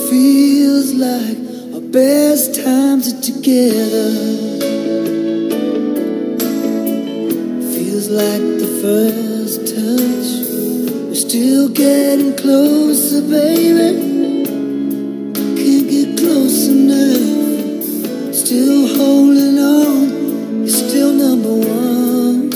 Feels like our best times are together. Feels like the first touch. We're still getting closer, baby. Can't get close enough. Still holding on. You're still number one.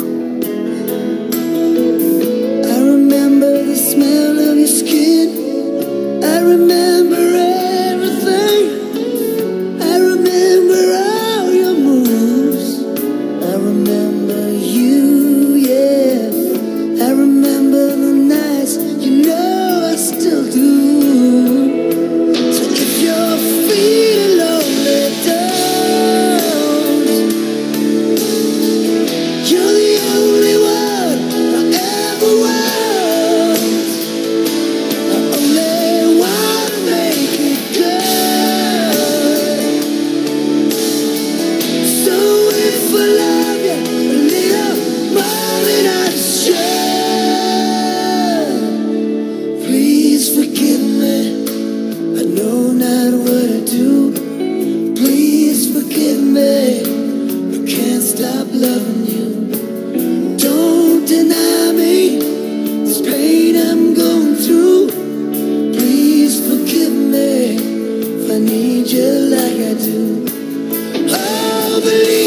I remember the smell of your skin. I remember everything. I remember all your moves. I remember you, yeah. I remember the nights, you know I still do. So if you're feeling lonely, don't. You're the only one I ever want. I only wanna make it good. So if I love you a little more than I should, please forgive me. I know not what I do. Please forgive me. I can't stop loving you. Don't deny me this pain I'm going through. Please forgive me if I need you like I do. Oh, believe